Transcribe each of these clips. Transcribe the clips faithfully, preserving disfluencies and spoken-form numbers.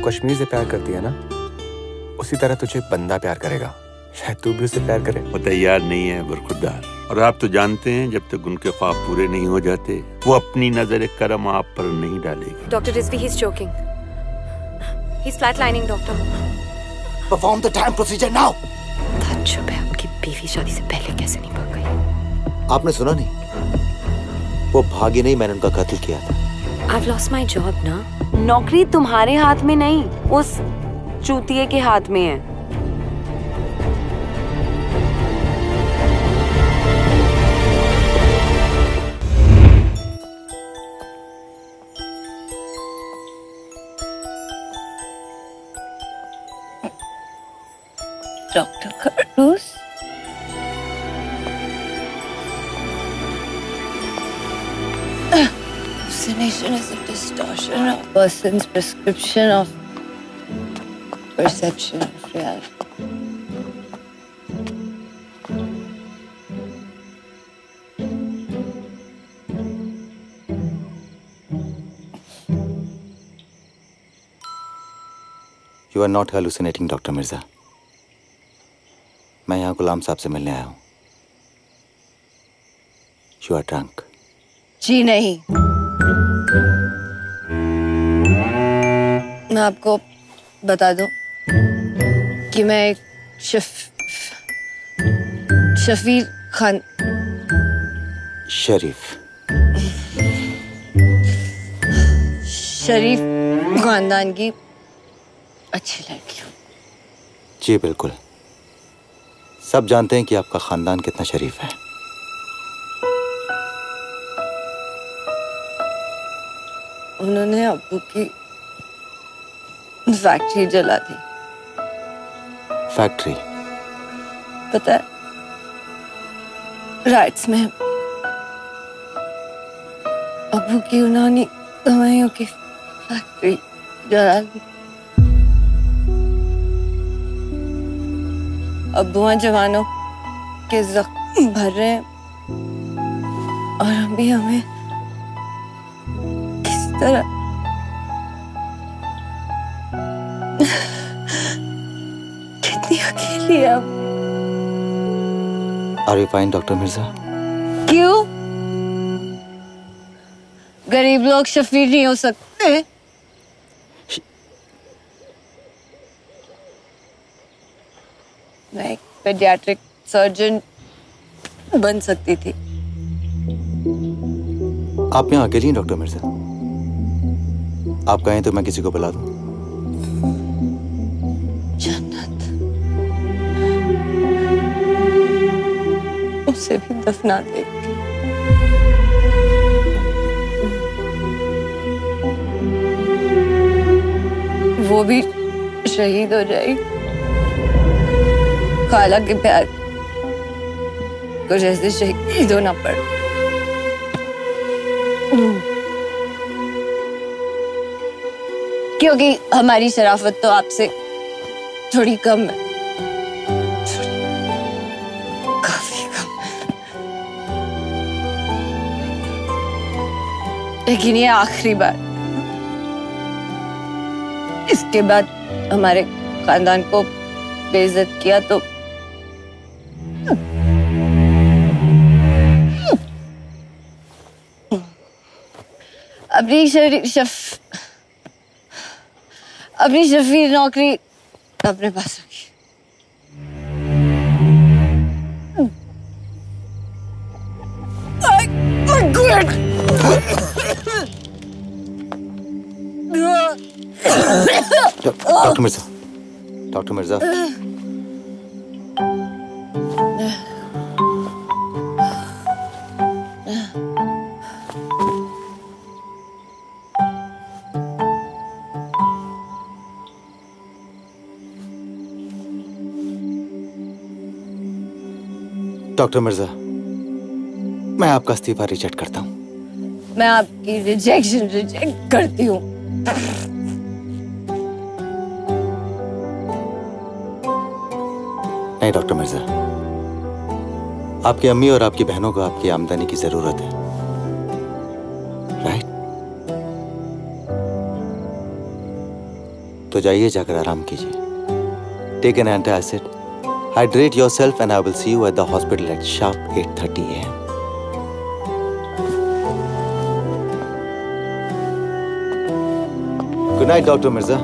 कश्मीर से प्यार करती है ना, उसी तरह तुझे बंदा प्यार करेगा। शायद तू भी उससे प्यार करे। वो तैयार नहीं है बरखुरदार, और आप तो जानते हैं जब तक उनके ख्वाब पूरे नहीं हो जाते वो अपनी नजर करम आप पर नहीं डालेगी। Doctor Rizvi, he is choking, he is flatlining. Doctor, perform the time procedure now. ताज्जुब है, आपकी बीवी शादी से पहले कैसे नहीं भाग गई? आपने सुना नहीं? वो भागी नहीं, मैंने उनका कत्ल किया था। I've lost my job ना। नौकरी तुम्हारे हाथ में नहीं, उस चूतिए के हाथ में है। डॉक्टर कर्टूस, hallucination is a distortion of a person's prescription of perception of reality. You are not hallucinating, doctor Mirza. मैं यहाँ गुलाम साहब से मिलने आया हूँ। You are drunk. जी नहीं, मैं आपको बता दूं कि मैं एक शफ शफीर खान शरीफ शरीफ खानदान की अच्छी लड़की हूँ। जी बिल्कुल, सब जानते हैं कि आपका खानदान कितना शरीफ है। उन्होंने अब्बू की फैक्ट्री जला दी। फैक्ट्री? पता है, राइट्स में अब्बू की उन्होंने दवाइयों की फैक्ट्री जला दी। अब्बू जवानों के जख्म भर रहे हैं और अभी हमें किस तरह कितनी अकेली है अब। Are you fine, doctor Mirza? क्यों? गरीब लोग शफीर नहीं हो सकते? मैं एक पेडियाट्रिक सर्जन बन सकती थी। आप यहाँ अकेली हैं डॉक्टर मिर्जा? आप कहें तो मैं किसी को बुला दूं? जन्नत उसे भी दफना दे। वो भी शहीद हो जाएगी। खाला के प्यार को जैसे शहीद होना पड़े। क्योंकि हमारी शराफत तो आपसे थोड़ी कम है, काफी कम है। लेकिन ये आखिरी बार, इसके बाद हमारे खानदान को बेइज्जत किया तो अपनी शफ अपनी शफीर नौकरी अपने पास रखी। Doctor Mirza, doctor Mirza, doctor Mirza, मैं आपका इस्तीफा रिजेक्ट करता हूँ। मैं आपकी रिजेक्शन रिजेक्ट करती हूँ। नहीं डॉक्टर मिर्जा, आपकी अम्मी और आपकी बहनों को आपकी आमदनी की जरूरत है, राइट? तो जाइए जाकर आराम कीजिए. Take an antacid, hydrate yourself, and I will see you at the hospital at sharp eight thirty a m Good night, Doctor Mirza.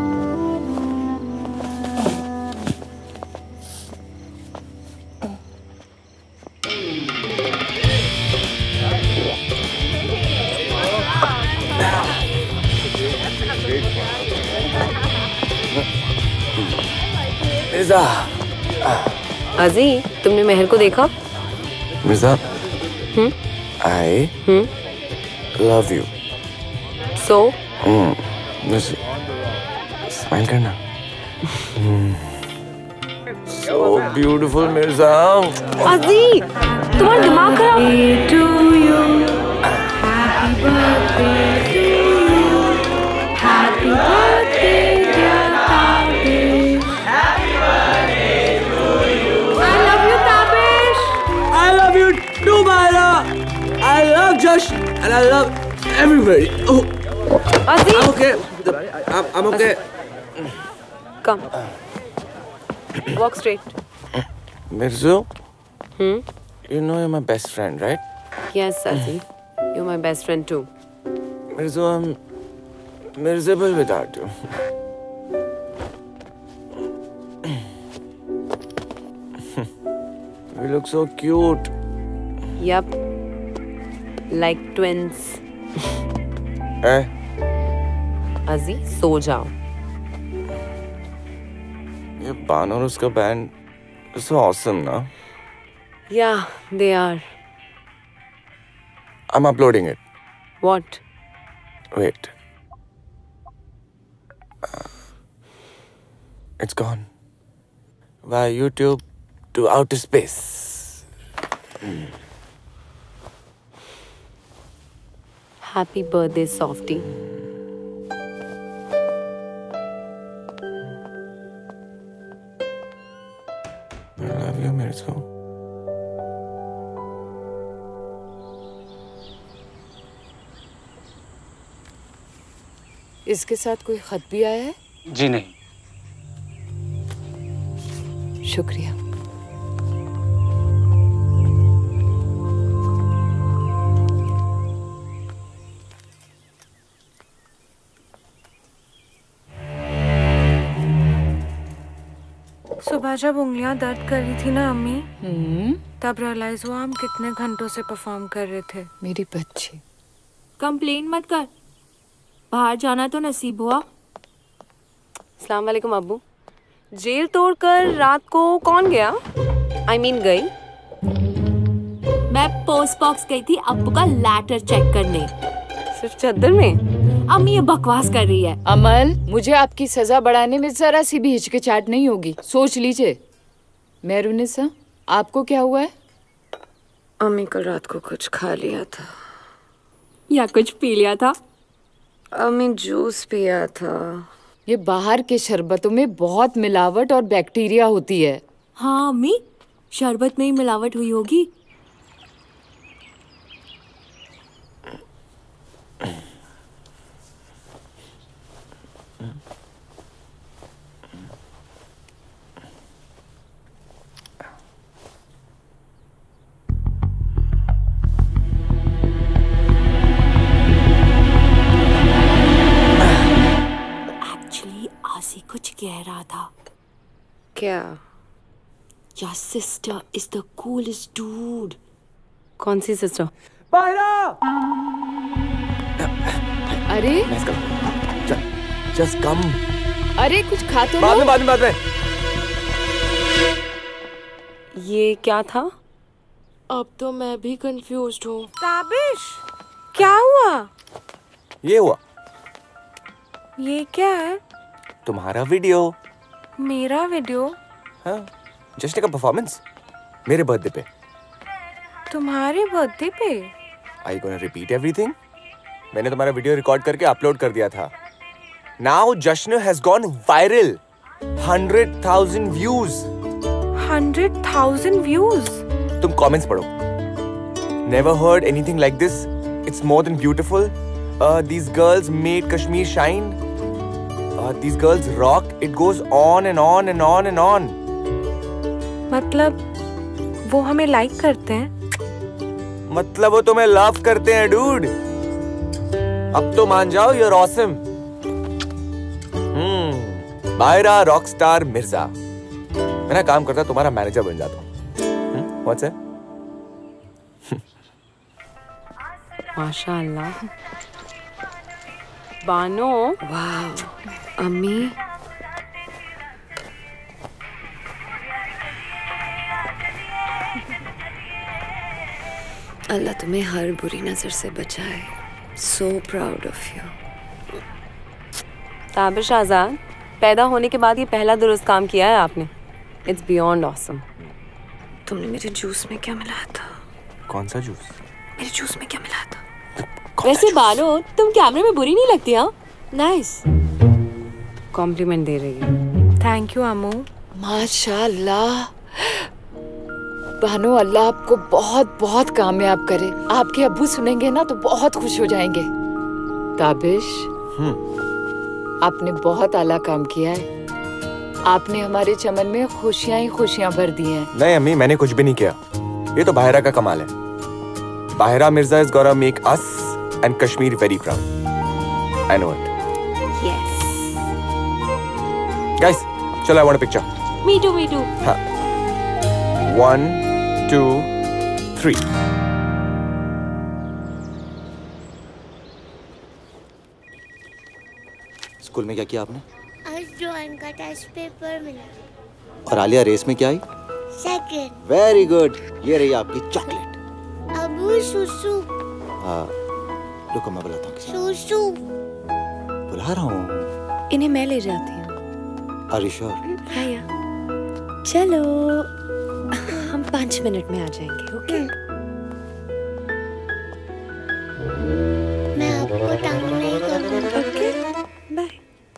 Mirza. अजी, तुमने मेहर को देखा? मिर्जा. हम्म? I hmm? love you. So? हम्म. बस स्माइल करना. So beautiful, Mirza. अजी, तुम्हारा दिमाग खराब. To you, happy birthday to you, happy birthday dear Tabish. Happy birthday to you. I love you, Tabish. I love you too, Myra. I love Josh and I love everybody. Oh, Azi, I'm okay. I'm, I'm okay. come. Walk straight. Mirzu, Hmm? you know you're my best friend, right? Yes, Azi. You're my best friend too. Mirzu, I'm miserable without you. We look so cute. Yup. Like twins. Eh? अजी, सो जाओ. ये बान और उसका band is so awesome, ना? Yeah, they are. I'm uploading it. What? Wait. Uh, it's gone. Via YouTube to outer space. Mm. Happy birthday, Softie. I love you, Mirzu. इसके साथ कोई खत भी आया है? जी नहीं. शुक्रिया. सुबह जब उंगलियां दर्द कर रही थी ना अम्मी, हम्म. तब रियलाइज हुआ हम कितने घंटों से परफॉर्म कर रहे थे. मेरी बच्ची. कंप्लेन मत कर, बाहर जाना तो नसीब हुआ. अस्सलाम वालेकुम अब्बू. जेल तोड़कर रात को कौन गया? आई I मीन mean, गई. मैं पोस्ट बॉक्स गई थी अब्बू का लेटर चेक करने. सिर्फ चद्दर में? अम्मी ये बकवास कर रही है. अमल, मुझे आपकी सजा बढ़ाने में जरा सी भी हिचकिचाहट नहीं होगी. सोच लीजिए. मेहरुनिसा, आपको क्या हुआ है? अम्मी कल रात को कुछ खा लिया था. या कुछ पी लिया था? अम्मी जूस पिया था. ये बाहर के शरबतों में बहुत मिलावट और बैक्टीरिया होती है. हाँ अम्मी, शरबत में ही मिलावट हुई होगी. कुछ कह रहा था. क्या? Your sister is the coolest dude. कौन सी सिस्टर? Myra! अरे Just come. अरे कुछ खा तो बाद में बाद में बाद में. ये क्या था? अब तो मैं भी कंफ्यूज्ड हूँ. ताबिश, क्या हुआ? ये हुआ. ये क्या है? तुम्हारा वीडियो. मेरा वीडियो? हाँ, जस्ट का परफॉर्मेंस मेरे बर्थडे पे. तुम्हारे बर्थडे पे? Are you gonna repeat everything? मैंने तुम्हारा वीडियो रिकॉर्ड करके अपलोड कर दिया था. Now जश्न has gone viral. Hundred thousand views. Hundred thousand views. तुम comments पढ़ो. Never heard anything like this. It's more than beautiful. Uh, these girls made Kashmir shine. God, these girls rock. It goes on and on and on and on. मतलब वो हमें like करते हैं? मतलब वो तुम्हें लव करते हैं, dude. अब तो मान जाओ, you're awesome. हम्म, बायरा रॉकस्टार मिर्जा. मैं ना काम करता तुम्हारा मैनेजर बन जाता हूँ. What's it? माशाअल्लाह. बानो. वाह अम्मी, अल्लाह तुम्हें हर बुरी नजर से बचाए. So proud of you. Tabish Azad, पैदा होने के बाद ये पहला दुरुस्त काम किया है आपने. It's beyond awesome. तुमने मेरे जूस में क्या मिलाया था? कौन सा जूस? मेरे जूस में क्या मिलाया था? वैसे बानो, तुम कैमरे में बुरी नहीं लगती. हाँ, नाइस. कॉम्प्लीमेंट दे रही है. Thank you Ammu. माशाल्लाह. बानो, अल्लाह आपको बहुत बहुत कामयाब करे. आपके अब्बू सुनेंगे ना तो बहुत खुश हो जाएंगे. ताबिश, आपने बहुत आला काम किया है. आपने हमारे चमन में खुशियां ही खुशियां भर दी हैं. नहीं अम्मी, मैंने कुछ भी नहीं किया. ये तो बाहिरा का कमाल है. Bahira Mirza is gonna make us and Kashmir very proud. I know it. Yes. Guys, चलो, I want a picture. Me too, me too. हाँ. One, two, three. स्कूल में क्या किया आपने? आज ड्राइंग का टेस्ट पेपर मिला. और आलिया रेस में क्या आई? सेकंड. Very good. ये रही आपकी चॉकलेट. अबू सुसु. हाँ, रुको मैं बुलाता हूँ. सुसु. बुला रहा हूँ. इन्हें मैं ले जाती हूँ. Are you sure? हाँ या. चलो, हम पाँच मिनट में आ जाएंगे. ओके? मैं आपको तंग नहीं करूँगी. Okay, bye.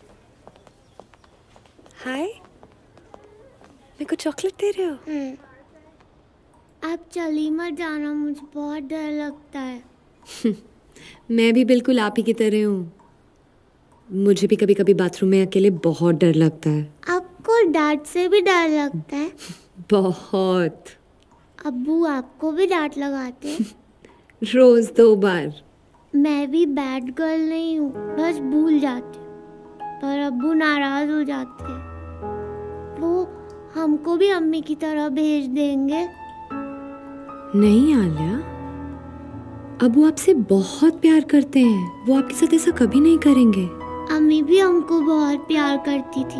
हाय, मेरे को चॉकलेट दे रहे हो? आप चली मत जाना, मुझे बहुत डर लगता है. मैं भी बिल्कुल आप ही की तरह हूँ. मुझे भी कभी कभी बाथरूम में अकेले बहुत डर लगता है. आपको डांट से भी डर लगता है? बहुत. अब्बू आपको भी डांट लगाते हैं? रोज दो बार. मैं भी बैड गर्ल नहीं हूँ, बस भूल जाती हूँ. पर अब्बू नाराज हो जाते हैं. वो हमको भी अम्मी की तरह भेज देंगे. नहीं आलिया, अबू आपसे बहुत प्यार करते हैं. वो आपके साथ ऐसा कभी नहीं करेंगे. अम्मी भी हमको बहुत प्यार करती थी,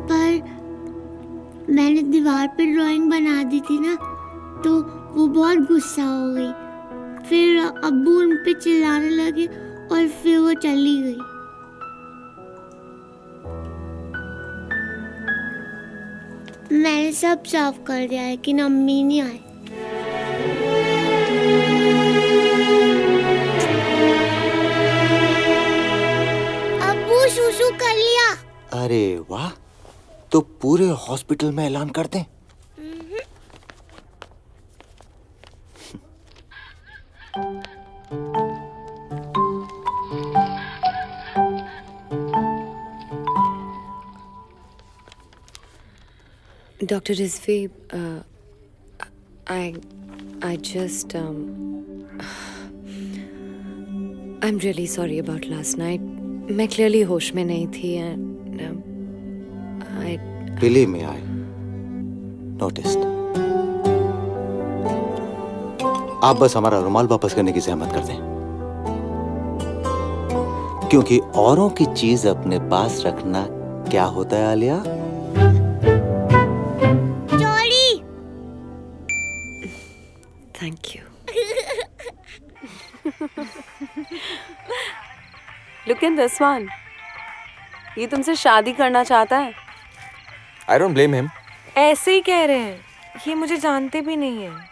पर मैंने दीवार पे ड्राइंग बना दी थी ना, तो वो बहुत गुस्सा हो गई. फिर अब्बू उन पे चिल्लाने लगे और फिर वो चली गई. मैंने सब साफ कर दिया लेकिन अम्मी नहीं आई. अब्बू सुसु कर लिया. अरे वाह, तो पूरे हॉस्पिटल में ऐलान कर दें. Doctor Rizvi, uh, I, I just, um, I'm really sorry about last night. मैं clearly होश में नहीं थी and um, I. Believe me, I noticed. आप बस हमारा रुमाल वापस करने की जहमत कर दें, क्योंकि औरों की चीज अपने पास रखना क्या होता है Alia? Thank you. Look at this one. ये तुमसे शादी करना चाहता है. I don't blame him. ऐसे ही कह रहे हैं. ये मुझे जानते भी नहीं है.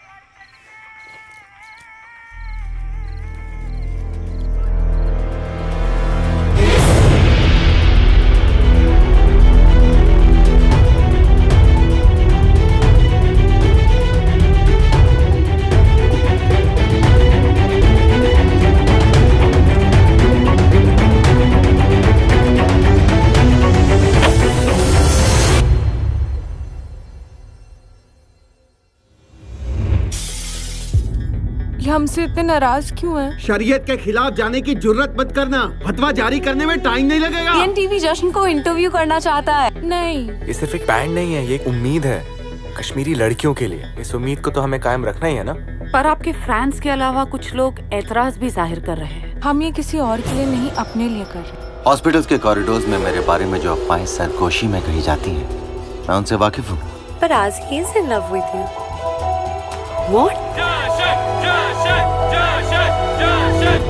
ये हमसे इतने नाराज क्यों हैं? शरीयत के खिलाफ जाने की जुर्रत मत करना। फतवा जारी करने में टाइम नहीं लगेगा। पी एन टी वी जश्न को इंटरव्यू करना चाहता है। नहीं, ये सिर्फ एक बैंड नहीं है, ये एक उम्मीद है कश्मीरी लड़कियों के लिए। इस उम्मीद को तो हमें कायम रखना ही है ना। पर आपके फैंस के अलावा कुछ लोग एतराज भी जाहिर कर रहे हैं। हम ये किसी और के लिए नहीं, अपने लिए कर रहे हैं। हॉस्पिटल्स के कॉरिडोर्स में मेरे बारे में जो अफवाहें सरगोशी में कही जाती हैं, मैं उनसे वाकिफ हूँ। पर आज he is in love with you. What?